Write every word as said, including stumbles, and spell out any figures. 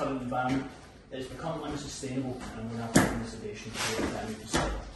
current environment, it's become unsustainable, and we have to bring the sedation to the environment to stop.